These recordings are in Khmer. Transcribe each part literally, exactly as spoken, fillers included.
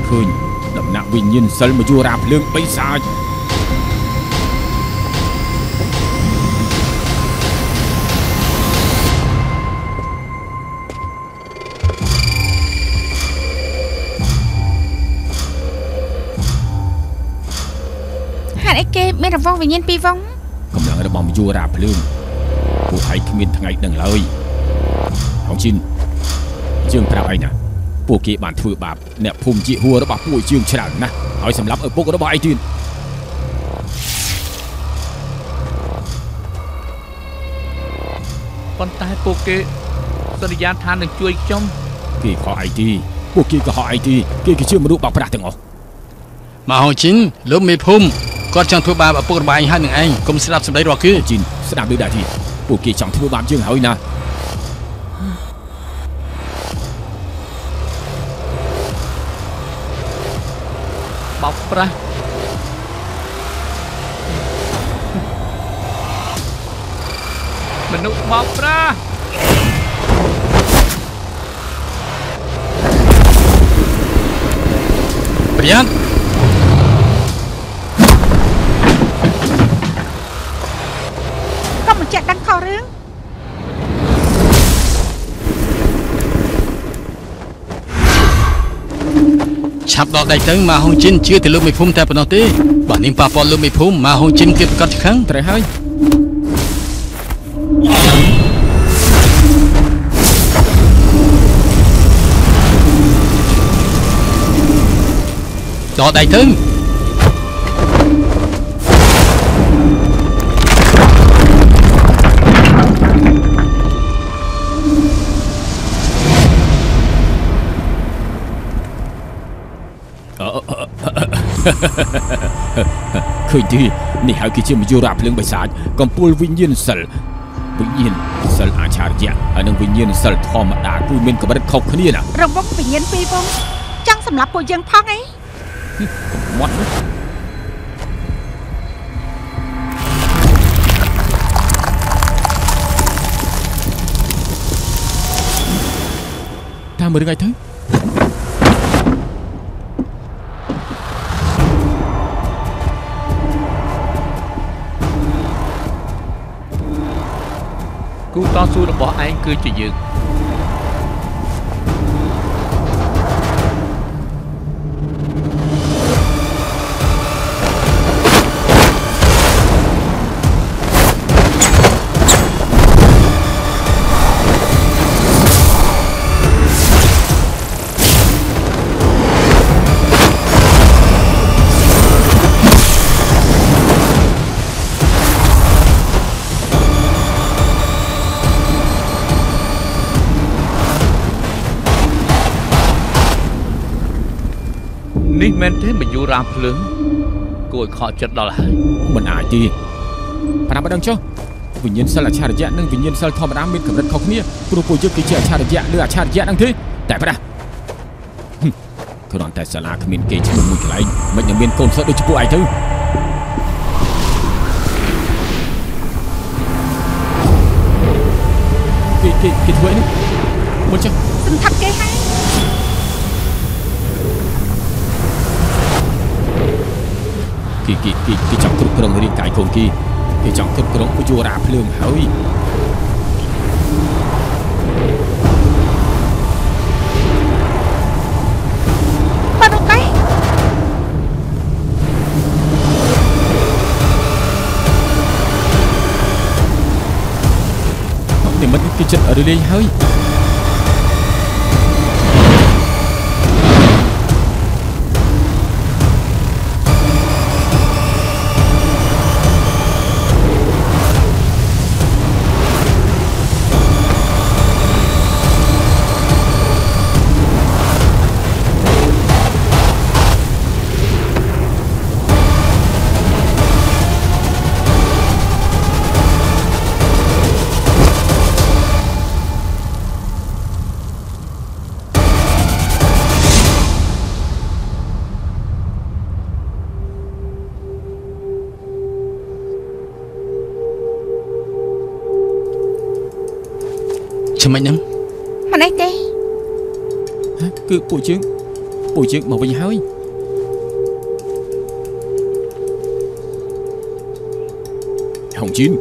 ឃើញដំណាក់វិញ្ញាណសិលមកយូរ៉ាភ្លើងបិសាចហេតុអីគេមានរង្វង់វិញ្ញាណពីរវងកម្លាំងរបស់មយូរ៉ាភ្លើងពួកឯងគ្មានថ្ងៃដឹងឡើយហងជីនយើងប្រាប់ឯងណាពួកគេបានធ្វើបាបអ្នកភូមិជាហួររបស់ពួកយើងច្រើនណាស់ហើយសម្រាប់ឪពុករបស់ឯងទៀតប៉ុន្តែពួកគេសន្យាថានឹងជួយខ្ញុំគេខកឯងទីពួកគេក៏ហកឯងទីគេគឺជាមនុស្សបោកប្រាស់ទាំងអស់មកហងជីនលោកមេភូមិគាត់ចង់ធ្វើបាបឪពុករបស់ឯងហើយនឹងឯងកុំស្ដាប់សម្ដីរបស់គេជីនស្ដាប់ដូចដែរទីពួកគេចង់ធ្វើបាបយើងហើយណាបោកប្រាស់មនុស្សបោកប្រាស់ប្រយ័ត្នកុំបញ្ជាក់ដឹងខុសរឿងឆាប់ដល់ដៃទៅមកហងជីនជឿទៅលោកមេភូមិតែប៉ុណ្ណោះទេបើនាងប៉ះពាល់លោកមេភូមិមកហងជីនគេប្រកាសខឹងត្រូវហើយដល់ដៃទៅឃើញទេនេះហើយគឺជាមយូរ៉ាភ្លើងបិសាចកំពូលវិញ្ញាណសិលវិញ្ញាណសិលអាចារ្យហើយនិងវិញ្ញាណសិលធម្មតាគឺមានកម្រិតខុសគ្នាណារង្វង់វិញ្ញាណពីរវងចង់សម្រាប់ពួកយើងផងអីមាត់តាមមើលរឿងអីទៅគូតស៊ូរបស់ឯងគឺជាយើងនេះមែនទេមយូរ៉ាភ្លើងគួរឲ្យខកចិត្តដល់ហើយមិនអាចទេប្រាប់មិនដឹងចុះវិញ្ញាណសិលអច្ឆរិយៈនិងវិញ្ញាណសិលធម្មតាមានកម្រិតខុសគ្នាព្រោះពួកយើងគឺជាអច្ឆរិយៈឬអច្ឆរិយៈហ្នឹងទេតែប្រាស់គ្រាន់តែសាលាគ្មានគេឈ្មោះមួយកន្លែងមិននឹងមានកូនសិស្សដូចពួកឯងទៅគេគេគេធ្វើនេះមកចុះសន្តាប់គេហើយគេគេគេគេចង់គ្រប់គ្រងរាងកាយកូនគេគេចង់គ្រប់គ្រងពយូរ៉ាភ្លើងហើយបាត់ទៅតែមិនគេចិត្តរលាយហើយចាំមិនហ្នឹងមិនអីទេគឺពួកយើងពពួកយើងមកវិញហើយហុងជីន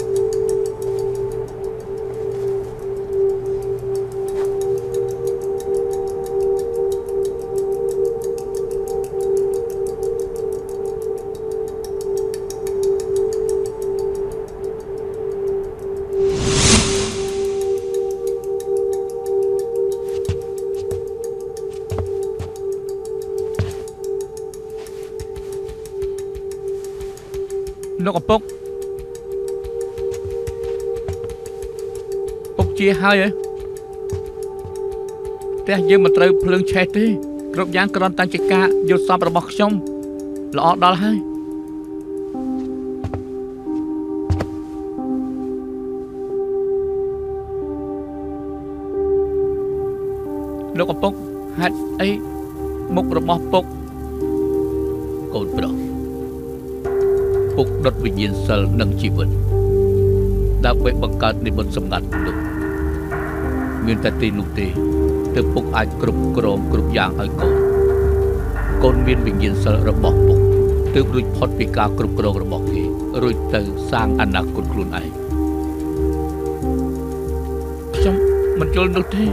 លោកឪពុកពុកជាហើយហ៎ផ្ទះយើងមិនត្រូវភ្លើងឆេះទេគ្រប់យ៉ាងគ្រាន់តែជាការយល់សប្តិរបស់ខ្ញុំល្អដល់ហើយលោកឪពុកហេតុអីមុខរបស់ពុកកូនប្រុសពុកដុតវិញ្ញាណសិលនិងជីវិតដើម្បីបង្កើតនិមិត្តសម្ងាត់នោះមានតែទីនោះទេទើបពុកអាចគ្រប់គ្រងគ្រប់យ៉ាងឲ្យកូនកូនមានវិញ្ញាណសិលរបស់ពុកទើបរួចផុតពីការគ្រប់គ្រងរបស់គេរួចទៅសាងអនាគតខ្លួនឯងខ្ញុំមិនយល់នោះទេ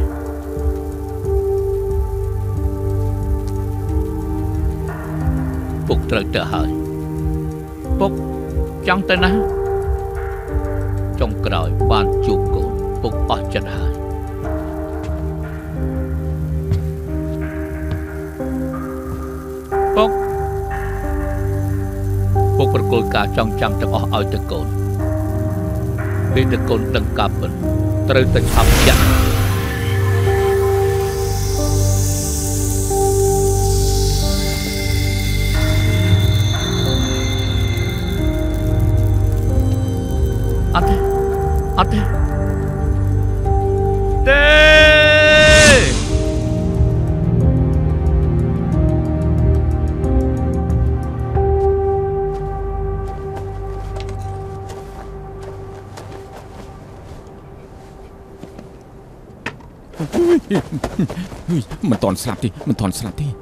ពុកត្រូវទៅហើយពុកចង់ទៅណាចុងក្រោយបានជួបកូនពុកអស់ចិត្តហើយពុកពុកប្រគល់ការចងចាំទាំងអស់ឲ្យទៅកូនពេលទៅកូនដឹងការពិតត្រូវតែឆាប់ចាក់អត់ទេអត់ទេទេមិនតន់ស្លាប់ទេមិនតន់ស្លាប់ទេ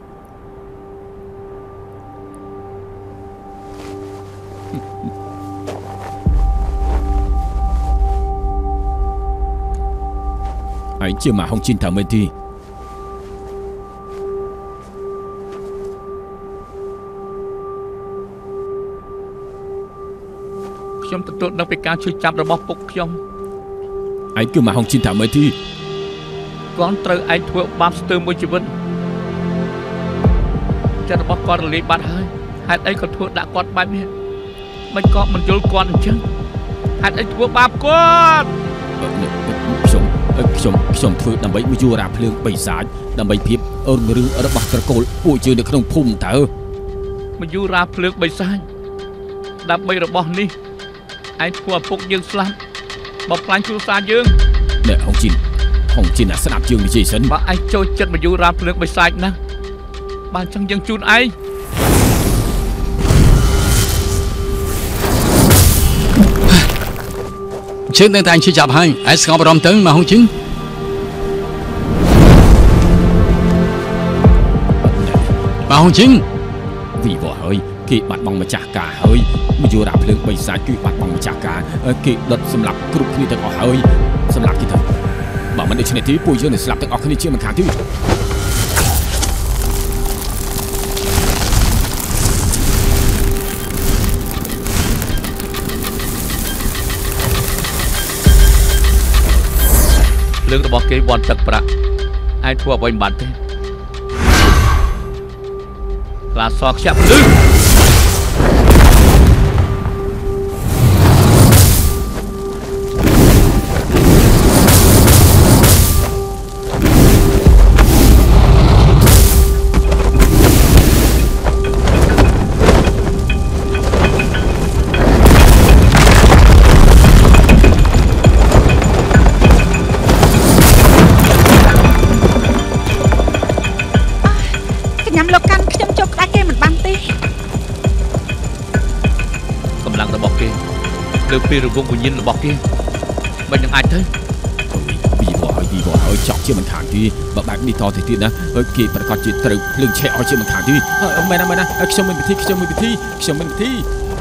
ឯងជាម៉ាហុងជីនថាមែនទេខ្ញុំទទួលដឹងពីការជួយចាប់របស់ពុកខ្ញុំឯងគឺម៉ាហុងជីនថាមែនទេគាត់ត្រូវឯងធ្វើបាបស្ទើរមួយជីវិតចិត្តរបស់គាត់រលាយបាត់ហើយហេតុអីក៏ធ្វើដាក់គាត់បែបនេះមិនក៏មិនយល់គាត់អញ្ចឹងហេតុអីធ្វើបាបគាត់ខ្ញុំខ្ញុំខ្ញុំធ្វើដើម្បីមយោរាភ្លើងបិសាចដើម្បីភាពអឺរឿងរបស់ត្រកូលពួកយើងនៅក្នុងភូមិតើមយោរាភ្លើងបិសាចដើម្បីរបស់នេះឯងធ្វើឪពុកយើងស្លាប់បំផ្លាញគ្រួសារយើងអ្នកហុងជីនហុងជីនស្ដាប់យើងនិយាយសិនបើឯងចូលចិត្តមយោរាភ្លើងបិសាចណាបានចឹងយើងជូនឯងជើងតែតែជាចាប់ហើយឯងស្ងប់អារម្មណ៍ទៅមកហុងជីនមកហុងជីនវីវហើយគេបាត់បង់ម្ចាស់ការហើយមយោរាភ្លើងបិសាចគឺបាត់បង់ម្ចាស់ការគេដុតសម្លាប់គ្រប់គ្នាទាំងអស់ហើយសម្លាប់គេទៅបើមិនដូច្នេះទេពួកយើងនឹងស្លាប់ទាំងអស់គ្នាជាមិនខានទេរឿងរបស់គេវាន់ទឹកប្រាក់ឯងធ្វើអ្វីមិនបានទេខ្លាសខ្ជាប់លឺលើពីរង្វង់វិញ្ញាណរបស់គេមិននឹងអាចទៅពីបោះហើយពីវត្តឲ្យចប់ជាមិនខានទេបើបែបនេះតទៅទៀតណាគេប្រកាសជាត្រូវភ្លើងឆេះឲ្យជាមិនខានទេមែនណាមែនណាខ្ញុំមានវិធីខ្ញុំមានវិធីខ្ញុំមានវិធី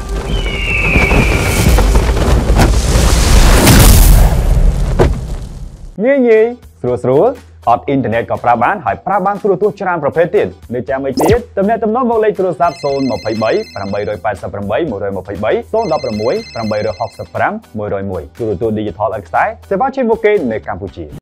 ងាយងាយស្រួលស្រួលអត់អ៊ីនធឺណិតក៏ប្រើបានហើយប្រើបានទូរទស្សន៍ច្រើនប្រភេទទៀតនៅចាំអីទៀតទំនាក់ទំនងមកលេខទូរស័ព្ទศูนย์ ยี่สิบสาม แปด แปด แปด หนึ่ง สอง สาม หนึ่ง หนึ่ง หนึ่ง แปด หก ห้า หนึ่ง หนึ่ง หนึ่ง หนึ่ง សេវាជាមុខគេនៅកម្ពុជា